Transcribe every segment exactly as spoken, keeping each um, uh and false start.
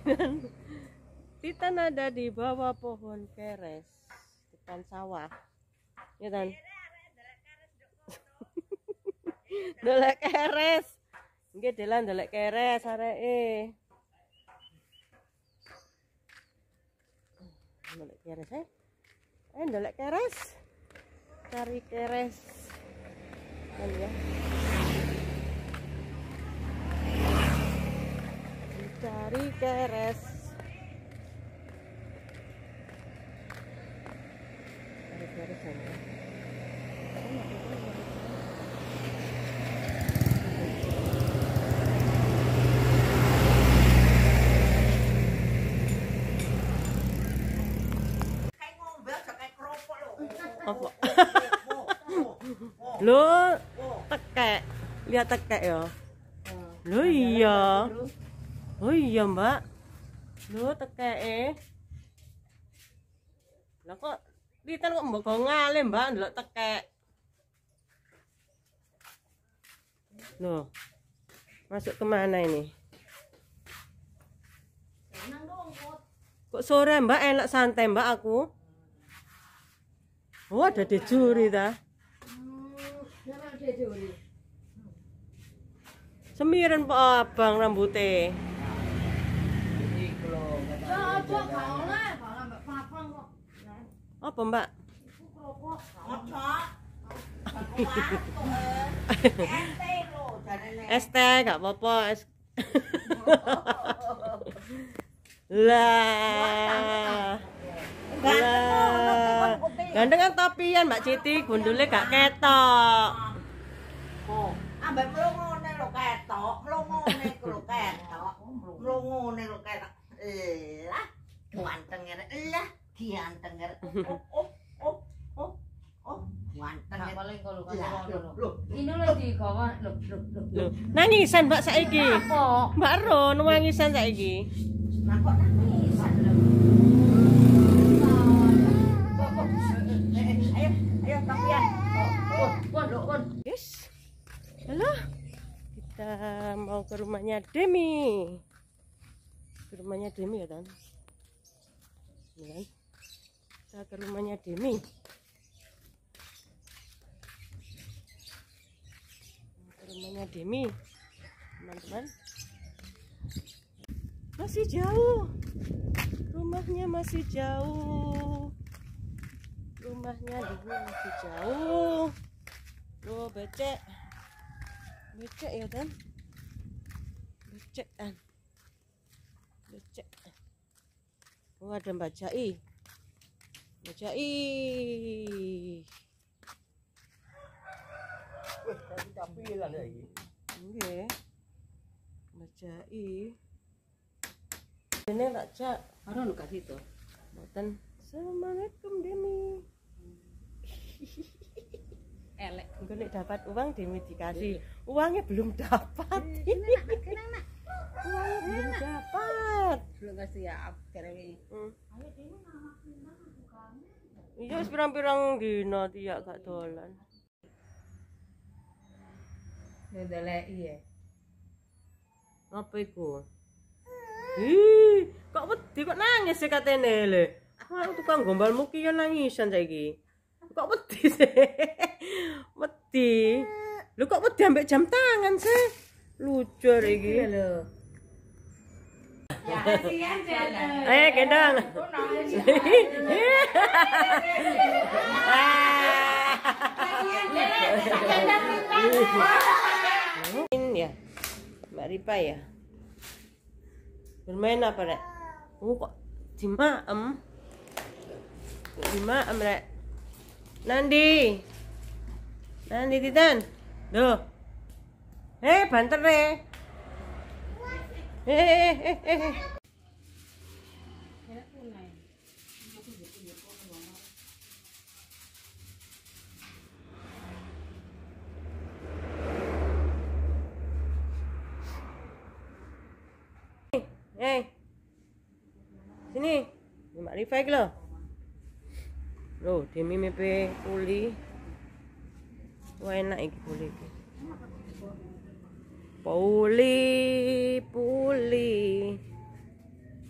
Titan ada di bawah pohon keres depan sawah. Ya kan? Ndelek keres. Nggih delan ndelek keres areke. Ndelek keres eh. Eh ndelek keres. Cari keres. Kan ya. Cari keres. Cari keres ya. Apa? Lo tekek, lihat tekek ya. Lo iya. Oh iya mbak. Lo tekek eh. Lah kok Titan kok mbok ngale mbak ndelok tekek. Loh. Masuk kemana ini? Kok sore mbak enak santai mbak aku. Oh ada dejuri ta. Semiren po abang rambutnya. Apa mbak? Es teh gak apa-apa es. Lah. Lah. Gandeng kan topian Mbak Citi, gundule gak ketok. Oh, ambek mlungone lho ketok, mlungone lho ketok. Mlungone lho ketok. Lah, ganteng ngene. Lah, ganteng ngene. Oh, oh, oh, oh. Oh, ganteng. Gak paling kalau ngono. Ini lho digawa lho, lho, lho. Nangisan Mbak saiki. Apa? Mbak Ron nangisan saiki. Lah kok nangisan lho. Ayo, ayo topian. Oh, pon, pon. Yes. Halo. Kita mau ke rumahnya Demi. Ke rumahnya Demi ya, Tan. Ya. Kita ke rumahnya Demi. Ke rumahnya Demi. Teman-teman. Masih jauh. Rumahnya masih jauh. Rumahnya Demi masih jauh. Oh, becek. Becek ya, Tan. Becek, Tan. Becek. Oh, ada Mbak Jai. Mbak Jai. Wih, tadi tapilan lagi. Nggih. Mbak Jai. Ini tak cak. Ora lho kasih to. Mboten. Assalamualaikum Demi. Elek. Engko nek dapat uang Demi dikasih. Uangnya belum dapat. Uangnya belum dapat. Belum kasih ya kere. Hmm. Iya wis pirang-pirang dina tiyak gak dolan. Ndeleki ya. Apa iku? Ih, kok wedi kok nangis sih katene lho. Aku tukang gombalmu ki yo nangisan saiki. Kok wedi sih? Wedi. Lho kok wedi ambek jam tangan sih? Lucu iki lho. Ya kasihan jane. Eh, gendong. Ya, Mbak Ripa ya. Bermain apa rek? Oh kok dimaem? Dimaem rek. Nandi, Nandi Titan, doh. Eh banter rek. Eh eh eh eh. Eh, sini, Mbak Rifa iki lho. Loh, Demi mepe puli. Wah enak iki puli iki. Puli, puli.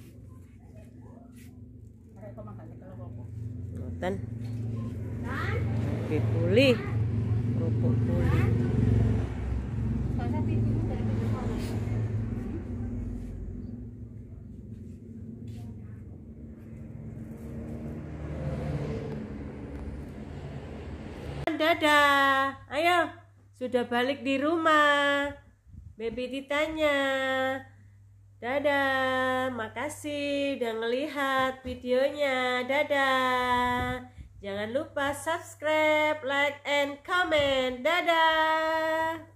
Beli kerupuk kulit. Dadah, ayo sudah balik di rumah. Baby Titanya. Dadah, makasih udah ngelihat videonya. Dadah. Jangan lupa subscribe, like, and comment. Dadah.